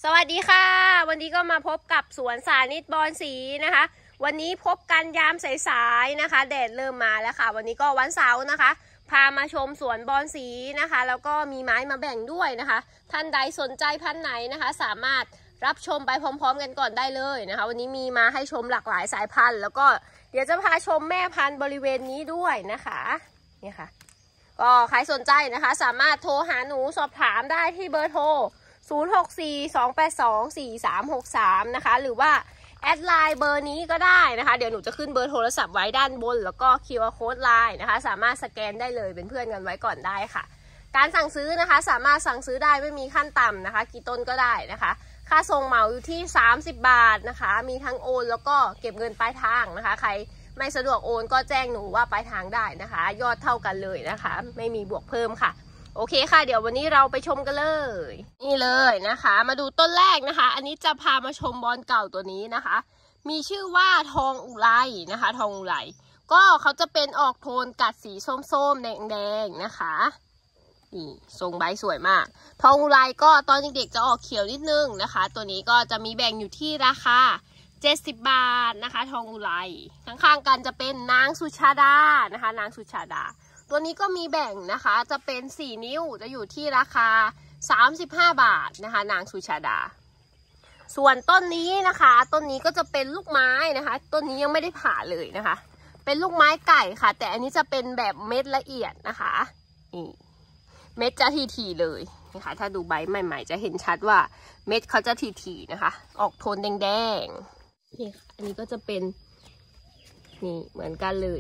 สวัสดีค่ะวันนี้ก็มาพบกับสวนสานิตบอนสีนะคะวันนี้พบกันยามสายๆนะคะแดดเริ่มมาแล้วค่ะวันนี้ก็วันเสาร์นะคะพามาชมสวนบอนสีนะคะแล้วก็มีไม้มาแบ่งด้วยนะคะท่านใดสนใจพันธุ์ไหนนะคะสามารถรับชมไปพร้อมๆกันก่อนได้เลยนะคะวันนี้มีมาให้ชมหลากหลายสายพันธุ์แล้วก็เดี๋ยวจะพาชมแม่พันธุ์บริเวณนี้ด้วยนะคะนี่ค่ะก็ใครสนใจนะคะสามารถโทรหาหนูสอบถามได้ที่เบอร์โทร0642824363นะคะหรือว่าแอดไลน์เบอร์นี้ก็ได้นะคะเดี๋ยวหนูจะขึ้นเบอร์โทรศัพท์ไว้ด้านบนแล้วก็ QR Code ไลน์นะคะสามารถสแกนได้เลยเป็นเพื่อนกันไว้ก่อนได้ค่ะการสั่งซื้อนะคะสามารถสั่งซื้อได้ไม่มีขั้นต่ำนะคะกี่ต้นก็ได้นะคะค่าส่งเหมาอยู่ที่30 บาทนะคะมีทั้งโอนแล้วก็เก็บเงินปลายทางนะคะใครไม่สะดวกโอนก็แจ้งหนูว่าปลายทางได้นะคะยอดเท่ากันเลยนะคะไม่มีบวกเพิ่มค่ะโอเคค่ะเดี๋ยววันนี้เราไปชมกันเลยนี่เลยนะคะมาดูต้นแรกนะคะอันนี้จะพามาชมบอนเก่าตัวนี้นะคะมีชื่อว่าทองอุไรนะคะทองอุไรก็เขาจะเป็นออกโทนกัดสีส้มๆแดงๆนะคะนี่ทรงใบสวยมากทองอุไรก็ตอนเด็กๆจะออกเขียวนิดนึงนะคะตัวนี้ก็จะมีแบ่งอยู่ที่ราคา70 บาทนะคะทองอุไรข้างๆกันจะเป็นนางสุชาดานะคะนางสุชาดาตัวนี้ก็มีแบ่งนะคะจะเป็น4 นิ้วจะอยู่ที่ราคา35 บาทนะคะนางสุชาดาส่วนต้นนี้นะคะต้นนี้ก็จะเป็นลูกไม้นะคะต้นนี้ยังไม่ได้ผ่าเลยนะคะเป็นลูกไม้ไก่ค่ะแต่อันนี้จะเป็นแบบเม็ดละเอียดนะคะนี่เม็ดจะทีๆเลยนะคะถ้าดูใบใหม่ๆจะเห็นชัดว่าเม็ดเขาจะทีๆนะคะออกโทนแดงๆนี่ค่ะอันนี้ก็จะเป็นนี่เหมือนกันเลย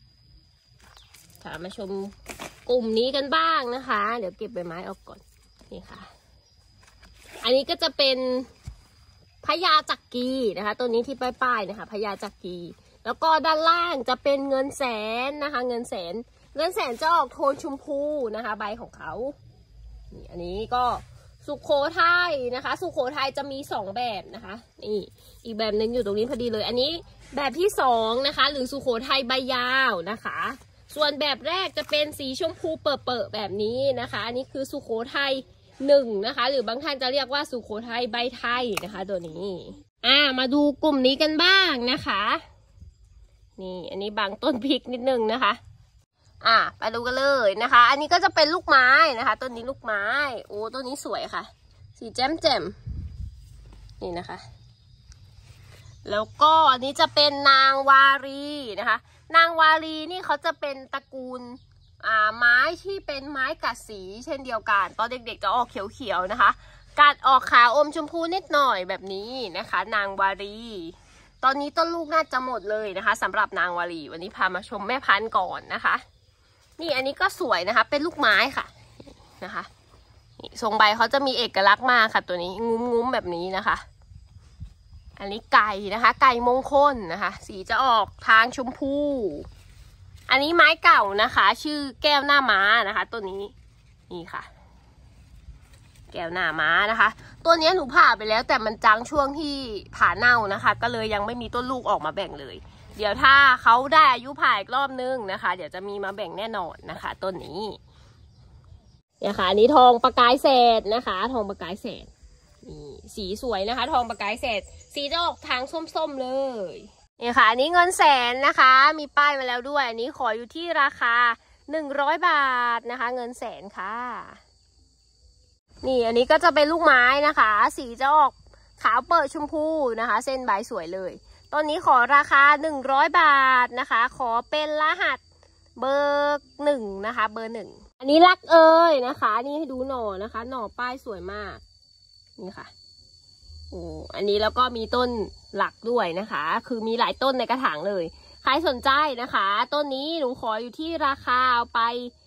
มาชมกลุ่มนี้กันบ้างนะคะเดี๋ยวเก็บใบไม้ออกก่อนนี่ค่ะอันนี้ก็จะเป็นพญาจักรีนะคะตัวนี้ที่ป้ายๆนะคะพญาจักรีแล้วก็ด้านล่างจะเป็นเงินแสนนะคะเงินแสนจะออกโทนชมพูนะคะใบของเขานี่อันนี้ก็สุโขทัยนะคะสุโขทัยจะมี2แบบนะคะนี่อีกแบบนึงอยู่ตรงนี้พอดีเลยอันนี้แบบที่2นะคะหรือสุโขทัยใบยาวนะคะส่วนแบบแรกจะเป็นสีชมพูเปิดๆแบบนี้นะคะอันนี้คือสุโขทัย1นะคะหรือบางท่านจะเรียกว่าสุโขทัยใบไทยนะคะตัวนี้มาดูกลุ่มนี้กันบ้างนะคะนี่อันนี้บางต้นพริกนิดนึงนะคะไปดูกันเลยนะคะอันนี้ก็จะเป็นลูกไม้นะคะต้นนี้ลูกไม้โอ้ต้นนี้สวยค่ะสีแจ่มนี่นะคะแล้วก็อันนี้จะเป็นนางวารีนะคะนางวารีนี่เขาจะเป็นตระกูลไม้ที่เป็นไม้กัดสีเช่นเดียวกันตอนเด็กๆจะออกเขียวๆนะคะกัดออกขาวอมชมพูนิดหน่อยแบบนี้นะคะนางวารีตอนนี้ต้นลูกน่าจะหมดเลยนะคะสำหรับนางวารีวันนี้พามาชมแม่พันธุ์ก่อนนะคะนี่อันนี้ก็สวยนะคะเป็นลูกไม้ค่ะนะคะทรงใบเขาจะมีเอกลักษณ์มากค่ะตัวนี้งุ้มๆแบบนี้นะคะอันนี้ไก่นะคะไก่มงคลนะคะสีจะออกทางชมพูอันนี้ไม้เก่านะคะชื่อแก้วหน้าม้านะคะตัวนี้นี่ค่ะแก้วหน้าม้านะคะตัวนี้หนูผ่าไปแล้วแต่มันจังช่วงที่ผ่าเน่านะคะก็เลยยังไม่มีต้นลูกออกมาแบ่งเลยเดี๋ยวถ้าเขาได้อายุผ่าอีกรอบนึงนะคะเดี๋ยวจะมีมาแบ่งแน่นอนนะคะต้นนี้เนี่ยค่ะอันนี้ทองประกายแสดนะคะทองประกายแสดนี่สีสวยนะคะทองประกายแสดสีจะออกทางส้มๆเลยนี่ค่ะอันนี้เงินแสนนะคะมีป้ายมาแล้วด้วยอันนี้ขออยู่ที่ราคา100 บาทนะคะเงินแสนค่ะนี่อันนี้ก็จะเป็นลูกไม้นะคะสีจะออกขาวเปิดชมพูนะคะเส้นใบสวยเลยตอนนี้ขอราคา100 บาทนะคะขอเป็นรหัสเบอร์1นะคะเบอร์1อันนี้รักเอ่ยนะคะนี่ให้ดูหน่อนะคะหน่อป้ายสวยมากนี่ค่ะอันนี้แล้วก็มีต้นหลักด้วยนะคะคือมีหลายต้นในกระถางเลยใครสนใจนะคะต้นนี้หนูขออยู่ที่ราคาเอาไป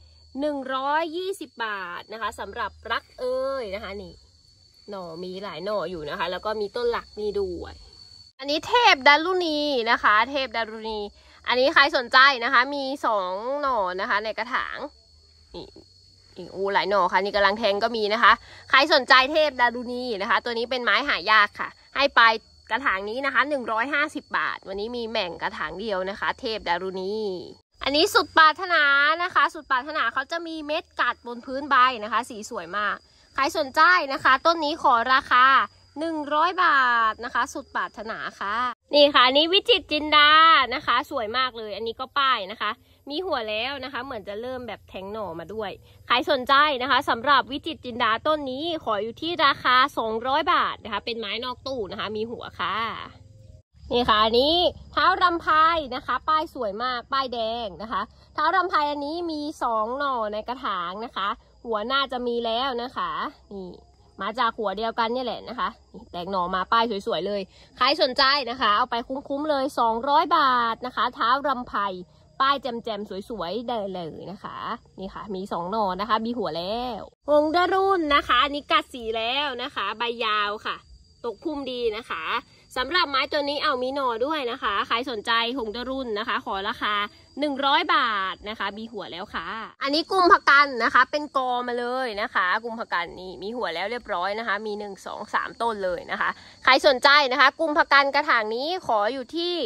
120 บาทนะคะสำหรับรักเอ่ยนะคะนี่หน่อมีหลายหน่ออยู่นะคะแล้วก็มีต้นหลักนี่ด้วยอันนี้เทพดารุณีนะคะเทพดารุณีอันนี้ใครสนใจนะคะมี2 หน่อนะคะในกระถางนี่หลายหน่อค่ะนี่กำลังแทงก็มีนะคะใครสนใจเทพดารุณีนะคะตัวนี้เป็นไม้หายากค่ะให้ไปกระถางนี้นะคะ150 บาทวันนี้มีแบ่งกระถางเดียวนะคะเทพดารุณีอันนี้สุดปรารถนานะคะสุดปรารถนาเขาจะมีเม็ดกัดบนพื้นใบนะคะสีสวยมากใครสนใจนะคะต้นนี้ขอราคา 100 บาทนะคะสุดปรารถนาค่ะนี่ค่ะนี่วิจิตรจินดานะคะสวยมากเลยอันนี้ก็ป้ายนะคะมีหัวแล้วนะคะเหมือนจะเริ่มแบบแทงหน่อมาด้วยใครสนใจนะคะสำหรับวิจิตรจินดาต้นนี้ขออยู่ที่ราคา200 บาทนะคะเป็นไม้นอกตู้นะคะมีหัวค่ะนี่ค่ะอันนี้เท้ารำไพนะคะป้ายสวยมากป้ายแดงนะคะเท้ารำไพอันนี้มี2หน่อในกระถางนะคะหัวน่าจะมีแล้วนะคะนี่มาจากหัวเดียวกันนี่แหละนะคะแตกหน่อมาป้ายสวยๆเลยใครสนใจนะคะเอาไปคุ้มๆเลย200 บาทนะคะเท้ารำไพป้ายแจ่มๆสวยๆได้เลยนะคะนี่ค่ะมี2หน่อนะคะมีหัวแล้วหงดารุนนะคะอันนี้กัดสีแล้วนะคะใบยาวค่ะตกพุ่มดีนะคะสำหรับไม้ตัวนี้เอามีหน่อด้วยนะคะใครสนใจหงดารุนนะคะขอราคา100 บาทนะคะมีหัวแล้วค่ะอันนี้กุมภกันนะคะเป็นกอมาเลยนะคะกุมภกันนี่มีหัวแล้วเรียบร้อยนะคะมี1 2 3ต้นเลยนะคะใครสนใจนะคะกุมภกันกระถางนี้ขออยู่ที่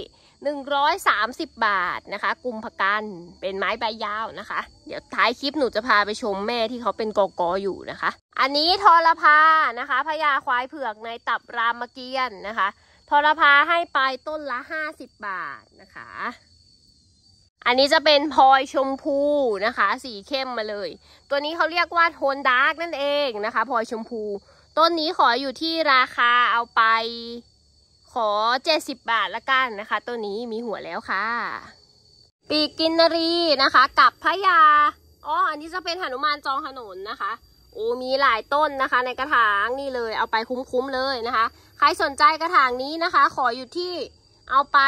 130 บาทนะคะกุมภกันเป็นไม้ใบยาวนะคะเดี๋ยวท้ายคลิปหนูจะพาไปชมแม่ที่เขาเป็นกออยู่นะคะอันนี้ทรพานะคะพญาควายเผือกในตับรามเกียรติ์นะคะทรพาให้ไปต้นละ50 บาทนะคะอันนี้จะเป็นพลอยชมพูนะคะสีเข้มมาเลยตัวนี้เขาเรียกว่าโทนดาร์กนั่นเองนะคะพลอยชมพูต้นนี้ขออยู่ที่ราคาเอาไปขอ70 บาทละกันนะคะตัวนี้มีหัวแล้วค่ะปีกกินนรีนะคะกับพญาอันนี้จะเป็นหนุมานจองถนนนะคะโอ้มีหลายต้นนะคะในกระถางนี่เลยเอาไปคุ้มๆเลยนะคะใครสนใจกระถางนี้นะคะขออยู่ที่เอาไป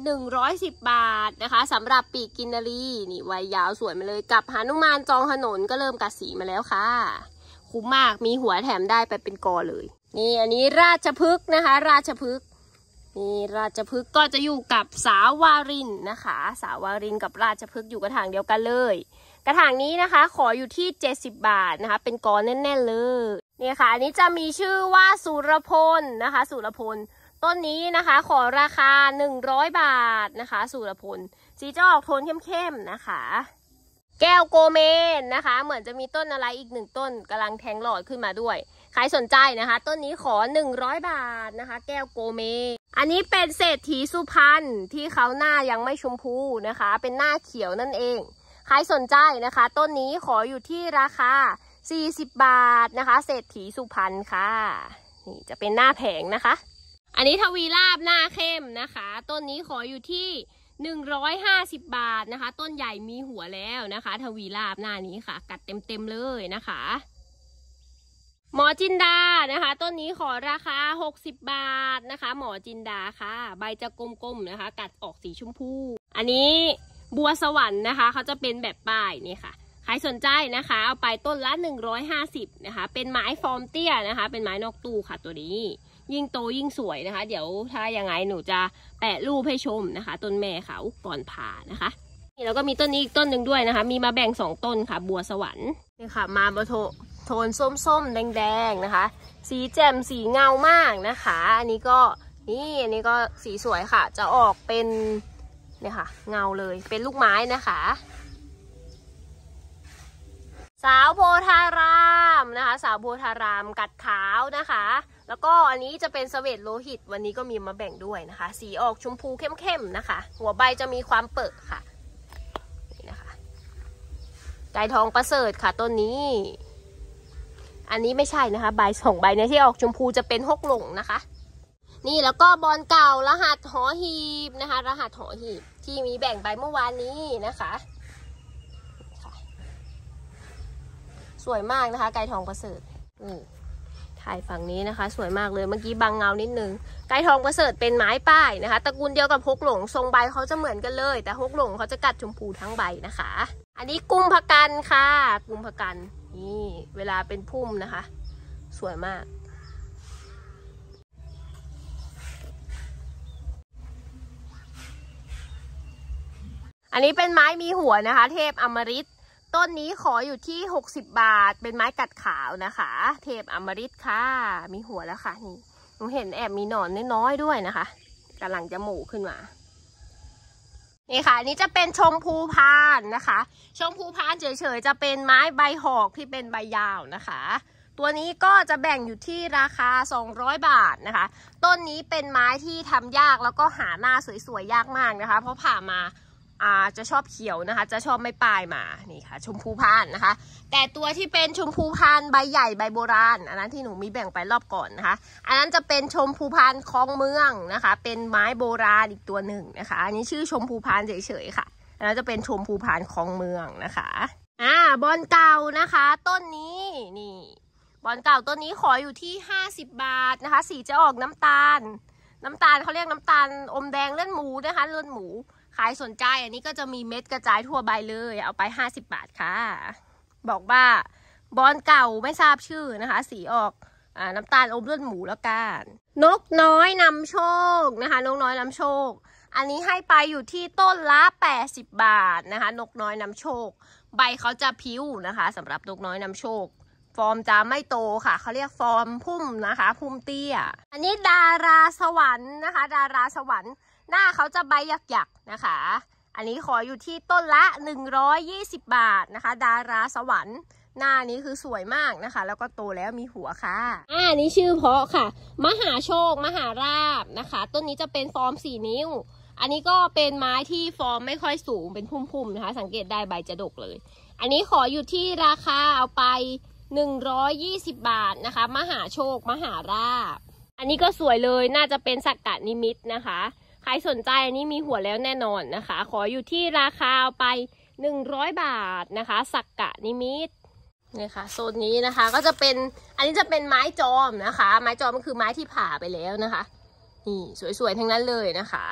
110 บาทนะคะสำหรับปีกกินนรีนี่ใบยาวสวยมาเลยกับหนุมานจองถนนก็เริ่มกัดสีมาแล้วค่ะคุ้มมากมีหัวแถมได้ไปเป็นกอเลยนี่อันนี้ราชพฤกษ์นะคะราชพฤกษ์นี่ราชพฤกษ์ก็จะอยู่กับสาวารินนะคะสาวารินกับราชพฤกษ์อยู่กระถางเดียวกันเลยกระถางนี้นะคะขออยู่ที่70 บาทนะคะเป็นกอแน่นๆเลยเนี่ยค่ะอันนี้จะมีชื่อว่าสุรพลนะคะสุรพลต้นนี้นะคะขอราคา100 บาทนะคะสุรพลสีจะออกโทนเข้มๆนะคะแก้วโกเมนนะคะเหมือนจะมีต้นอะไรอีก1ต้นกำลังแทงหลอดขึ้นมาด้วยใครสนใจนะคะต้นนี้ขอ100 บาทนะคะแก้วโกเมอันนี้เป็นเศรษฐีสุพรรณที่เขาหน้ายังไม่ชมพูนะคะเป็นหน้าเขียวนั่นเองใครสนใจนะคะต้นนี้ขออยู่ที่ราคา40 บาทนะคะเศรษฐีสุพรรณค่ะนี่จะเป็นหน้าแผงนะคะอันนี้ทวีลาบหน้าเข้มนะคะต้นนี้ขออยู่ที่150 บาทนะคะต้นใหญ่มีหัวแล้วนะคะทวีลาบหน้านี้ค่ะกัดเต็มเลยนะคะหมอจินดานะคะต้นนี้ขอราคา60 บาทนะคะหมอจินดาค่ะใบจะกลมๆนะคะกัดออกสีชมพูอันนี้บัวสวรรค์นะคะเขาจะเป็นแบบป้ายนี่ค่ะใครสนใจนะคะเอาไปต้นละ150นะคะเป็นไม้ฟอร์มเตี้ยนะคะเป็นไม้นอกตู้ค่ะตัวนี้ยิ่งโตยิ่งสวยนะคะเดี๋ยวถ้ายังไงหนูจะแปะรูปให้ชมนะคะต้นแม่เขาก่อนผ่านะคะนี่แล้วก็มีต้นนี้อีกต้นหนึ่งด้วยนะคะมีมาแบ่ง2ต้นค่ะบัวสวรรค์นี่ค่ะมาโทนส้มๆแดงๆนะคะสีแจ่มสีเงามากนะคะอันนี้ก็สีสวยค่ะจะออกเป็นเนี่ยค่ะเงาเลยเป็นลูกไม้นะคะสาวโพธารามนะคะสาวโพธารามกัดขาวนะคะแล้วก็อันนี้จะเป็นเสวตโลหิตวันนี้ก็มีมาแบ่งด้วยนะคะสีออกชมพูเข้มๆนะคะหัวใบจะมีความเปิดค่ะนี่นะคะไก่ทองประเสริฐค่ะต้นนี้อันนี้ไม่ใช่นะคะใบ2ใบเนี่ยที่ออกชมพูจะเป็นฮกหลงนะคะนี่แล้วก็บอลเก่ารหัสหอหีบนะคะรหัสหอหีบที่มีแบ่งไปเมื่อวานนี้นะคะสวยมากนะคะไก่ทองประเสริฐถ่ายฝั่งนี้นะคะสวยมากเลยเมื่อกี้บังเงานิดนึงไก่ทองประเสริฐเป็นไม้ป้ายนะคะตระกูลเดียวกับฮกหลงทรงใบเขาจะเหมือนกันเลยแต่ฮกหลงเขาจะกัดชมพูทั้งใบนะคะอันนี้กุมภกันค่ะกุมภกันนี่เวลาเป็นพุ่มนะคะสวยมากอันนี้เป็นไม้มีหัวนะคะเทพอมฤตต้นนี้ขออยู่ที่60 บาทเป็นไม้กัดขาวนะคะเทพอมฤตค่ะมีหัวแล้วค่ะนี่หนูเห็นแอบมีหนอนน้อยๆด้วยนะคะกำลังจะหมู่ขึ้นมานี่ค่ะนี่จะเป็นชมพูพานนะคะชมพูพานเฉยๆจะเป็นไม้ใบหอกที่เป็นใบยาวนะคะตัวนี้ก็จะแบ่งอยู่ที่ราคา200 บาทนะคะต้นนี้เป็นไม้ที่ทำยากแล้วก็หาหน้าสวยๆยากมากนะคะเพราะผ่ามาจะชอบเขียวนะคะจะชอบไม่ปลายมานี่ค่ะชมพูพานนะคะแต่ตัวที่เป็นชมพูพานใบใหญ่ใบโบราณอันนั้นที่หนูมีแบ่งไปรอบก่อนนะคะอันนั้นจะเป็นชมพูพานคลองเมืองนะคะเป็นไม้โบราณอีกตัวหนึ่งนะคะอันนี้ชื่อชมพูพานเฉยๆค่ะอันนั้นจะเป็นชมพูพานคลองเมืองนะคะบอนเก่านะคะต้นนี้นี่บอนเก่าต้นนี้ขออยู่ที่50 บาทนะคะสีจะออกน้ำตาลเขาเรียกน้ำตาลอมแดงเลือดหมูนะคะเลือดหมูใครสนใจอันนี้ก็จะมีเม็ดกระจายทั่วใบเลยเอาไป50 บาทค่ะบอกว่าบอนเก่าไม่ทราบชื่อนะคะสีออกน้ำตาลอมเลือดหมูแล้วกันนกน้อยนำโชคนะคะนกน้อยนำโชคอันนี้ให้ไปอยู่ที่ต้นละ80 บาทนะคะนกน้อยนำโชคใบเขาจะพิ้วนะคะสำหรับนกน้อยนำโชคฟอร์มจะไม่โตค่ะเขาเรียกฟอร์มพุ่มนะคะพุ่มเตี้ยอันนี้ดาราสวรรค์นะคะดาราสวรรค์หน้าเขาจะใบหยักๆนะคะอันนี้ขออยู่ที่ต้นละ120 บาทนะคะดาราสวรรค์หน้านี้คือสวยมากนะคะแล้วก็โตแล้วมีหัวค่ะนี่ชื่อเพาะค่ะมหาโชคมหาราบนะคะต้นนี้จะเป็นฟอร์ม4 นิ้วอันนี้ก็เป็นไม้ที่ฟอร์มไม่ค่อยสูงเป็นพุ่มๆนะคะสังเกตได้ใบจะดกเลยอันนี้ขออยู่ที่ราคาเอาไป120 บาทนะคะมหาโชคมหาราบอันนี้ก็สวยเลยน่าจะเป็นสักกะนิมิตนะคะใครสนใจอันนี้มีหัวแล้วแน่นอนนะคะขออยู่ที่ราคาเอาไป100 บาทนะคะสักกะนิมิตนี่ค่ะโซนนี้นะคะก็จะเป็นอันนี้จะเป็นไม้จอมนะคะไม้จอมก็คือไม้ที่ผ่าไปแล้วนะคะนี่สวยๆทั้งนั้นเลยนะคะ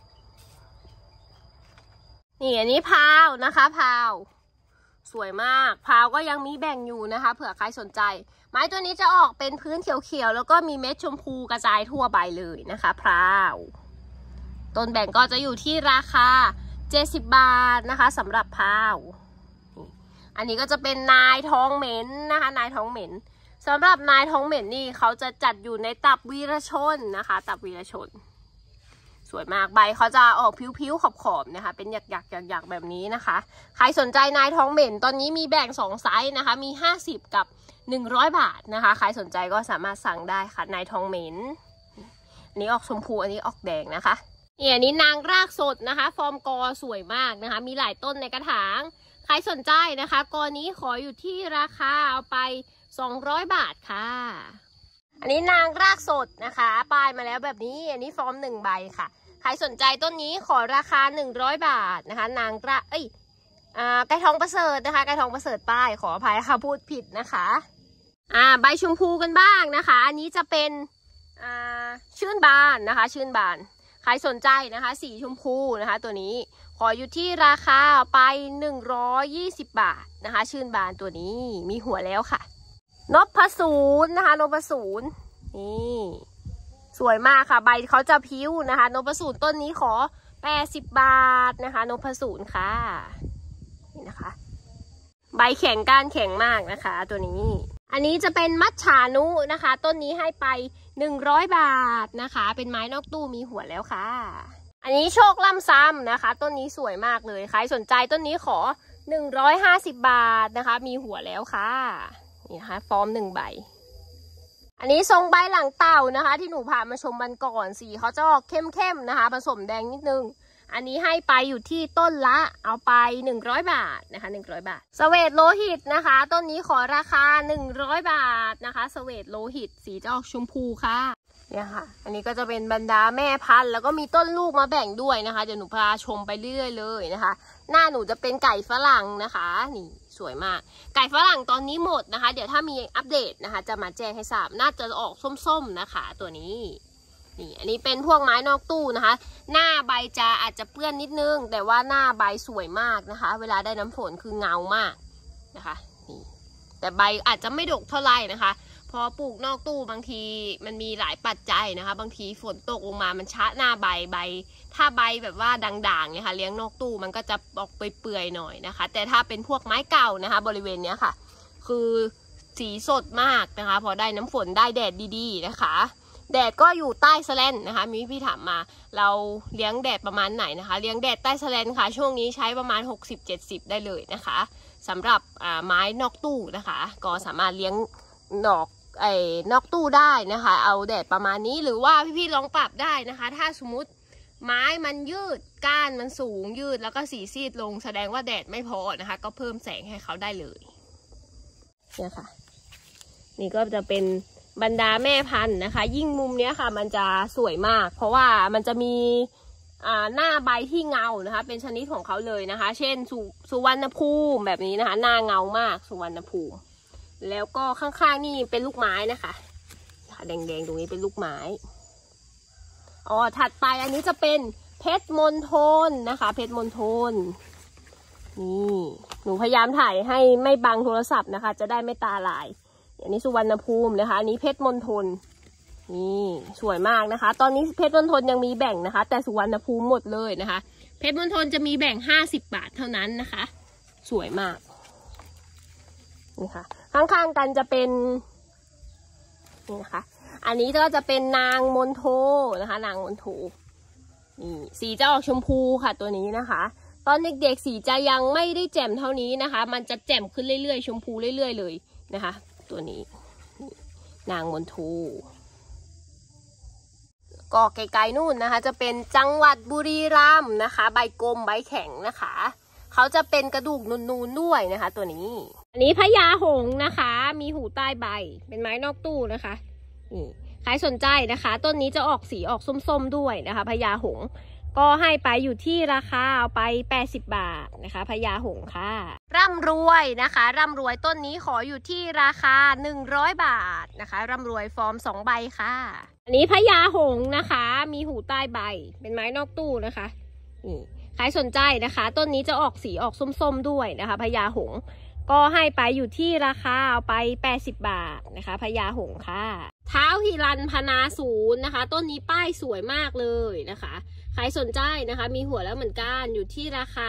นี่อันนี้พาวนะคะพาวสวยมากพาวก็ยังมีแบ่งอยู่นะคะเผื่อใครสนใจไม้ตัวนี้จะออกเป็นพื้นเขียวๆแล้วก็มีเม็ดชมพูกระจายทั่วใบเลยนะคะพาวต้นแบ่งก็จะอยู่ที่ราคา70 บาทนะคะสำหรับพาวอันนี้ก็จะเป็นนายท้องเหม็นนะคะนายท้องเหม็นสำหรับนายท้องเหม็นนี่เขาจะจัดอยู่ในตับวีรชนนะคะตับวีรชนสวยมากใบเขาจะออกผิวๆขอบๆนะคะเป็นหยักๆแบบนี้นะคะใครสนใจนายท้องเหม็นตอนนี้มีแบ่ง2 ไซส์นะคะมี50 กับ100 บาทนะคะใครสนใจก็สามารถสั่งได้ค่ะนายท้องเหม็นอันนี้ออกชมพูอันนี้ออกแดงนะคะอันนี้นางรากสดนะคะฟอร์มกอสวยมากนะคะมีหลายต้นในกระถางใครสนใจนะคะกอนี้ขออยู่ที่ราคาเอาไป200 บาทค่ะอันนี้นางรากสดนะคะปลายมาแล้วแบบนี้อันนี้ฟอร์ม1 ใบค่ะใครสนใจต้นนี้ขอราคา100 บาทนะคะนางรากไก่ทองประเสริฐนะคะไก่ทองประเสริฐป้ายขออภัยค่ะพูดผิดนะคะใบชมพูกันบ้างนะคะอันนี้จะเป็นชื่นบานนะคะชื่นบานใครสนใจนะคะสีชมพูนะคะตัวนี้ขออยู่ที่ราคาไป120 บาทนะคะชื่นบานตัวนี้มีหัวแล้วค่ะนพสูรนะคะนพสูรนี่สวยมากค่ะใบเขาจะพิ้วนะคะนพสูรต้นนี้ขอ80 บาทนะคะนพสูรค่ะนี่นะคะใบแข็งก้านแข็งมากนะคะตัวนี้อันนี้จะเป็นมัจฉานุนะคะต้นนี้ให้ไป100 บาทนะคะเป็นไม้นอกตู้มีหัวแล้วค่ะอันนี้โชคล่ำซ้ำนะคะต้นนี้สวยมากเลยใครสนใจต้นนี้ขอ150 บาทนะคะมีหัวแล้วค่ะนี่นะคะฟอร์ม1 ใบอันนี้ทรงใบหลังเต่านะคะที่หนูพามาชมวันก่อนสีเขาจะออกเข้มๆนะคะผสมแดงนิดนึงอันนี้ให้ไปอยู่ที่ต้นละเอาไป100 บาทนะคะ100 บาทสเวตโลหิตนะคะต้นนี้ขอราคา100 บาทนะคะสเวตโลหิตสีจะออกชมพูค่ะเนี่ยค่ะอันนี้ก็จะเป็นบรรดาแม่พันธุ์แล้วก็มีต้นลูกมาแบ่งด้วยนะคะเดี๋ยวหนูพาชมไปเรื่อยๆเลยนะคะหน้าหนูจะเป็นไก่ฝรั่งนะคะนี่สวยมากไก่ฝรั่งตอนนี้หมดนะคะเดี๋ยวถ้ามีอัปเดตนะคะจะมาแจ้งให้ทราบน่าจะออกส้มๆนะคะตัวนี้นี่อันนี้เป็นพวกไม้นอกตู้นะคะหน้าใบจะอาจจะเปื้อนนิดนึงแต่ว่าหน้าใบสวยมากนะคะเวลาได้น้ำฝนคือเงามากนะคะนี่แต่ใบอาจจะไม่ดกเท่าไหร่นะคะพอปลูกนอกตู้บางทีมันมีหลายปัจจัยนะคะบางทีฝนตกลงมามันชะหน้าใบถ้าใบแบบว่าด่างๆเนี่ยค่ะเลี้ยงนอกตู้มันก็จะออกไปเปื่อยหน่อยนะคะแต่ถ้าเป็นพวกไม้เก่านะคะบริเวณเนี้ยค่ะคือสีสดมากนะคะพอได้น้ำฝนได้แดดดีๆนะคะแดดก็อยู่ใต้แสลนนะคะมีพี่ถามมาเราเลี้ยงแดดประมาณไหนนะคะเลี้ยงแดดใต้แสลนค่ะช่วงนี้ใช้ประมาณ60-70ได้เลยนะคะสำหรับไม้นอกตู้นะคะก็สามารถเลี้ยงนอกตู้ได้นะคะเอาแดดประมาณนี้หรือว่าพี่ๆลองปรับได้นะคะถ้าสมมุติไม้มันยืดก้านมันสูงยืดแล้วก็สีซีดลงแสดงว่าแดดไม่พอนะคะก็เพิ่มแสงให้เขาได้เลยเนี่ยค่ะนี่ก็จะเป็นบรรดาแม่พันธุ์นะคะยิ่งมุมเนี้ยค่ะมันจะสวยมากเพราะว่ามันจะมีหน้าใบที่เงานะคะเป็นชนิดของเขาเลยนะคะเช่นสุวรรณภูมิแบบนี้นะคะหน้าเงามากสุวรรณภูมิแล้วก็ข้างๆนี่เป็นลูกไม้นะคะแดงๆตรงนี้เป็นลูกไม้ถัดไปอันนี้จะเป็นเพชรมณฑลนะคะเพชรมณฑลนี่หนูพยายามถ่ายให้ไม่บังโทรศัพท์นะคะจะได้ไม่ตาลายอันนี้สุวรรณภูมินะคะอันนี้เพชรมณฑลนี่สวยมากนะคะตอนนี้เพชรมณฑลยังมีแบ่งนะคะแต่สุวรรณภูมิหมดเลยนะคะเพชรมณฑลจะมีแบ่ง50 บาทเท่านั้นนะคะสวยมากนี่ค่ะข้างๆกันจะเป็นนี่นะคะอันนี้ก็จะเป็นนางมณโฑนะคะนางมณโฑนี่สีจะออกชมพูค่ะตัวนี้นะคะตอนเด็กๆสีจะยังไม่ได้แจ่มเท่านี้นะคะมันจะแจ่มขึ้นเรื่อยๆชมพูเรื่อยๆเลยนะคะตัวนี้นางมณโฑก็ไกลๆนู่นนะคะจะเป็นจังหวัดบุรีรัมย์นะคะใบกลมใบแข็งนะคะเขาจะเป็นกระดูกนูนๆด้วยนะคะตัวนี้อันนี้พญาหงส์นะคะมีหูใต้ใบเป็นไม้นอกตู้นะคะนี่ใครสนใจนะคะต้นนี้จะออกสีออกส้มๆด้วยนะคะพญาหงส์ก็ให้ไปอยู่ที่ราคาเอาไป80 บาทนะคะพญาหงส์ค่ะร่ำรวยนะคะร่ำรวยต้นนี้ขออยู่ที่ราคา100 บาทนะคะร่ำรวยฟอร์ม2 ใบค่ะอันนี้พญาหงส์นะคะมีหูใต้ใบเป็นไม้นอกตู้นะคะนี่ใครสนใจนะคะต้นนี้จะออกสีออกส้มๆด้วยนะคะพญาหงส์ก็ให้ไปอยู่ที่ราคาเอาไป80 บาทนะคะพญาหงส์ค่ะเท้าฮิรัญพนาศูนย์นะคะต้นนี้ป้ายสวยมากเลยนะคะใครสนใจนะคะมีหัวแล้วเหมือนกันอยู่ที่ราคา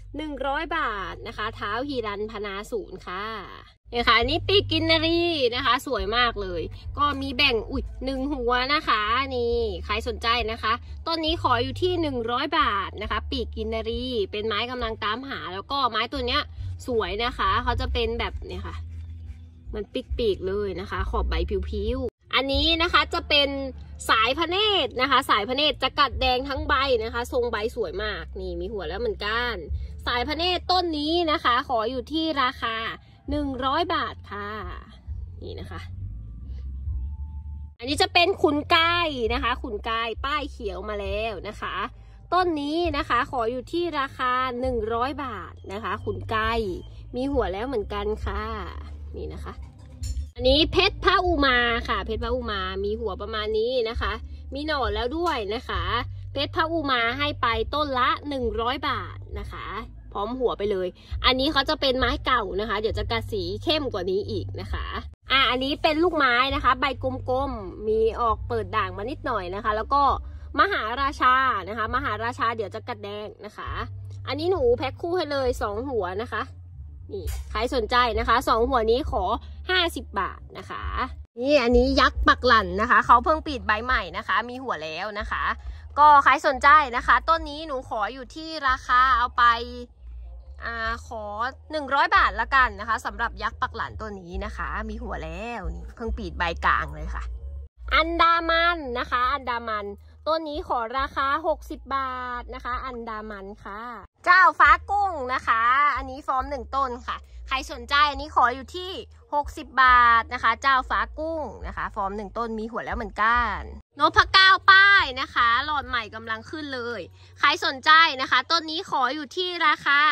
100 บาทนะคะเท้าฮิรัญพนาศูนย์ค่ะเนี่ยค่ะอันนี้ปีกกินนารีนะคะสวยมากเลยก็มีแบ่ง1 หัวนะคะนี่ใครสนใจนะคะต้นนี้ขออยู่ที่100 บาทนะคะปีกกินนารีเป็นไม้กำลังตามหาแล้วก็ไม้ตัวเนี้ยสวยนะคะเขาจะเป็นแบบเนี่ยค่ะมันปีกๆเลยนะคะขอบใบผิวๆอันนี้นะคะจะเป็นสายพระเนตรนะคะสายพระเนตรจะกัดแดงทั้งใบนะคะทรงใบสวยมากนี่มีหัวแล้วเหมือนกันสายพระเนตรต้นนี้นะคะขออยู่ที่ราคา100 บาทค่ะนี่นะคะอันนี้จะเป็นขุนไก่นะคะขุนไก่ป้ายเขียวมาแล้วนะคะต้นนี้นะคะขออยู่ที่ราคา100 บาทนะคะขุนไก่มีหัวแล้วเหมือนกันค่ะนี่นะคะอันนี้เพชรพระอุมาค่ะเพชรพระอุมามีหัวประมาณนี้นะคะมีหน่อแล้วด้วยนะคะเพชรพระอุมาให้ไปต้นละ100 บาทนะคะพร้อมหัวไปเลยอันนี้เขาจะเป็นไม้เก่านะคะเดี๋ยวจะกัดสีเข้มกว่านี้อีกนะคะอันนี้เป็นลูกไม้นะคะใบกลมๆมีออกเปิดด่างมานิดหน่อยนะคะแล้วก็มหาราชานะคะมหาราชาเดี๋ยวจะกัดแดงนะคะอันนี้หนูแพ็คคู่ให้เลย2 หัวนะคะนี่ใครสนใจนะคะ2 หัวนี้ขอ50 บาทนะคะนี่อันนี้ยักษ์ปักหลั่นนะคะเขาเพิ่งปิดใบใหม่นะคะมีหัวแล้วนะคะก็ใครสนใจนะคะต้นนี้หนูขออยู่ที่ราคาเอาไปขอ100 บาทละกันนะคะสำหรับยักษ์ปักหลั่นตัวนี้นะคะมีหัวแล้วนี่เพิ่งปิดใบกลางเลยค่ะอันดามันนะคะอันดามันต้นนี้ขอราคา60 บาทนะคะอันดามันค่ะเจ้าฟ้ากุ้งนะคะอันนี้ฟอร์ม1 ต้นค่ะใครสนใจอันนี้ขออยู่ที่60 บาทนะคะเจ้าฟ้ากุ้งนะคะฟอร์ม1 ต้นมีหัวแล้วเหมือนกันนพเก้าป้ายนะคะหลอดใหม่กำลังขึ้นเลยใครสนใจนะคะต้นนี้ขออยู่ที่ราคา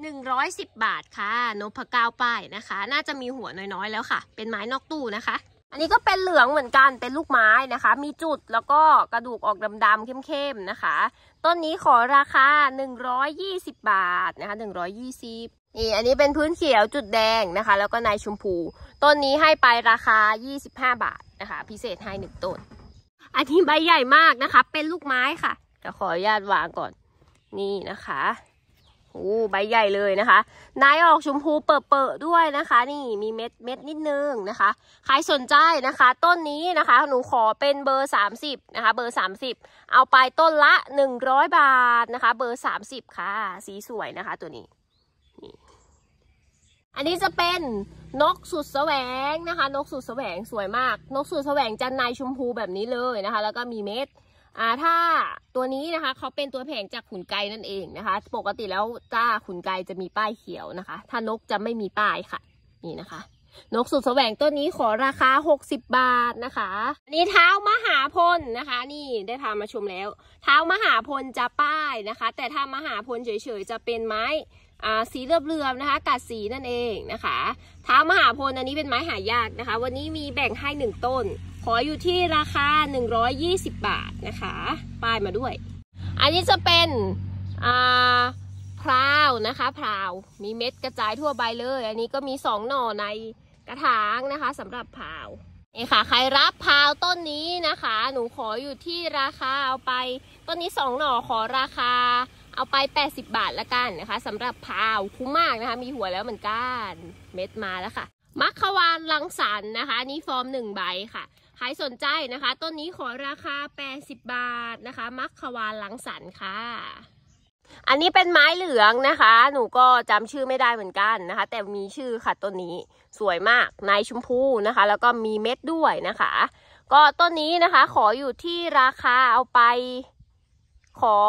110 บาทค่ะนพเก้าป้ายนะคะน่าจะมีหัวน้อยๆแล้วค่ะเป็นไม้นอกตู้นะคะอันนี้ก็เป็นเหลืองเหมือนกันเป็นลูกไม้นะคะมีจุดแล้วก็กระดูกออกดำๆเข้มๆนะคะต้นนี้ขอราคา120 บาทนะคะ120นี่อันนี้เป็นพื้นเขียวจุดแดงนะคะแล้วก็ในชมพูต้นนี้ให้ไปราคา25 บาทนะคะพิเศษให้1 ต้นอันนี้ใบใหญ่มากนะคะเป็นลูกไม้ค่ะจะขออนุญาตวางก่อนนี่นะคะใบใหญ่เลยนะคะนายออกชมพูเปิดด้วยนะคะนี่มีเม็ดนิดนึงนะคะใครสนใจนะคะต้นนี้นะคะหนูขอเป็นเบอร์30นะคะเบอร์30เอาไปต้นละ100 บาทนะคะเบอร์30ค่ะสีสวยนะคะตัวนี้นี่อันนี้จะเป็นนกสุดแสวงนะคะนกสุดแสวงสวยมากนกสุดแสวงจะในชมพูแบบนี้เลยนะคะแล้วก็มีเม็ดถ้าตัวนี้นะคะเขาเป็นตัวแผงจากขุนไกนั่นเองนะคะปกติแล้วถ้าขุนไกจะมีป้ายเขียวนะคะถ้านกจะไม่มีป้ายค่ะนี่นะคะนกสุดแสวงตัวนี้ขอราคา60 บาทนะคะอันนี้เท้ามหาพลนะคะนี่ได้พามาชมแล้วเท้ามหาพลจะป้ายนะคะแต่ถ้ามหาพลเฉยๆจะเป็นไม้สีเลื่อมๆนะคะกัดสีนั่นเองนะคะเท้ามหาพลอันนี้เป็นไม้หายากนะคะวันนี้มีแบ่งให้1ต้นขออยู่ที่ราคา120 บาทนะคะป้ายมาด้วยอันนี้จะเป็นพราวนะคะพราวมีเม็ดกระจายทั่วใบเลยอันนี้ก็มี2หน่อในกระถางนะคะสำหรับพราวนี่ค่ะใครรับพราวต้นนี้นะคะหนูขออยู่ที่ราคาเอาไปต้นนี้2หน่อขอราคาเอาไป80 บาทละกันนะคะสำหรับพราวคุ้มมากนะคะมีหัวแล้วเหมือนกันเม็ดมาแล้วค่ะมัคควานรังสรรค์นะคะนี่ฟอร์ม1ใบค่ะใครสนใจนะคะต้นนี้ขอราคา80 บาทนะคะมัคควานรังสรรค์ค่ะอันนี้เป็นไม้เหลืองนะคะหนูก็จำชื่อไม่ได้เหมือนกันนะคะแต่มีชื่อค่ะต้นนี้สวยมากในชมพูนะคะแล้วก็มีเม็ดด้วยนะคะก็ต้นนี้นะคะขออยู่ที่ราคาเอาไปขอ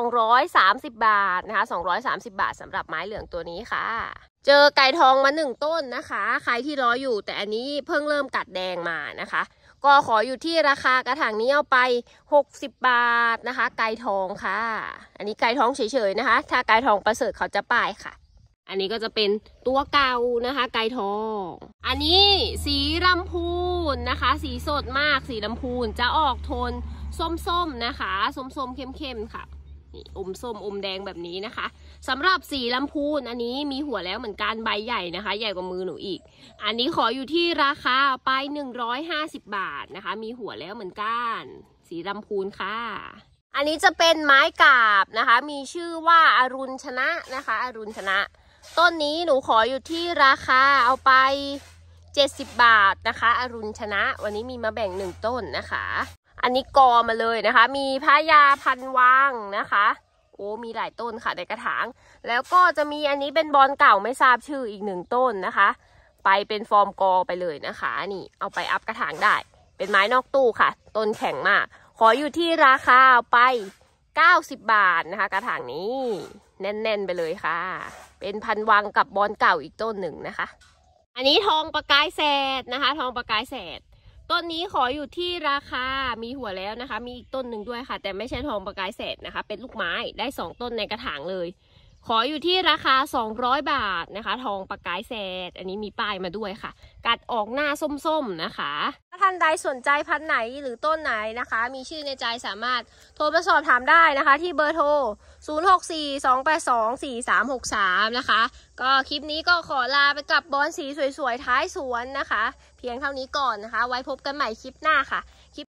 230 บาทนะคะ230 บาทสำหรับไม้เหลืองตัวนี้ค่ะเจอไก่ทองมา1ต้นนะคะใครที่รออยู่แต่อันนี้เพิ่งเริ่มกัดแดงมานะคะก็ขออยู่ที่ราคากระถางนี้เอาไป60 บาทนะคะไก่ทองค่ะอันนี้ไก่ทองเฉยๆนะคะถ้าไก่ทองประเสริฐเขาจะป้ายค่ะอันนี้ก็จะเป็นตัวเก่านะคะไก่ทองอันนี้สีลำพูนนะคะสีสดมากสีลำพูนจะออกโทนส้มๆนะคะส้มๆเข้มๆค่ะนี่อมส้มอมแดงแบบนี้นะคะสำหรับสีลำพูนอันนี้มีหัวแล้วเหมือนกันใบใหญ่นะคะใหญ่กว่ามือหนูอีกอันนี้ขออยู่ที่ราคาไป150 บาทนะคะมีหัวแล้วเหมือนกันสีลำพูนค่ะอันนี้จะเป็นไม้กาบนะคะมีชื่อว่าอรุณชนะนะคะอรุณชนะต้นนี้หนูขออยู่ที่ราคาเอาไป70 บาทนะคะอรุณชนะวันนี้มีมาแบ่ง1ต้นนะคะอันนี้กอมาเลยนะคะมีพญาพันวังนะคะโอ้มีหลายต้นค่ะในกระถางแล้วก็จะมีอันนี้เป็นบอนเก่าไม่ทราบชื่ออีก1ต้นนะคะไปเป็นฟอร์มกอไปเลยนะคะนี่เอาไปอัพกระถางได้เป็นไม้นอกตู้ค่ะต้นแข็งมากขออยู่ที่ราคาเอาไป90 บาทนะคะกระถางนี้แน่นๆไปเลยค่ะเป็นพันวังกับบอนเก่าอีกต้นหนึ่งนะคะอันนี้ทองประกายแสดนะคะทองประกายแสดต้นนี้ขออยู่ที่ราคามีหัวแล้วนะคะมีอีกต้นหนึ่งด้วยค่ะแต่ไม่ใช่ทองประกายแสดนะคะเป็นลูกไม้ได้2ต้นในกระถางเลยขออยู่ที่ราคา200 บาทนะคะทองประกายแสดอันนี้มีป้ายมาด้วยค่ะกัดออกหน้าส้มๆนะคะถ้าท่านใดสนใจพันธุ์ไหนหรือต้นไหนนะคะมีชื่อในใจสามารถโทรมาสอบถามได้นะคะที่เบอร์โทร0642824363นะคะก็คลิปนี้ก็ขอลาไปกับบอนสีสวยๆท้ายสวนนะคะเพียงเท่านี้ก่อนนะคะไว้พบกันใหม่คลิปหน้าค่ะ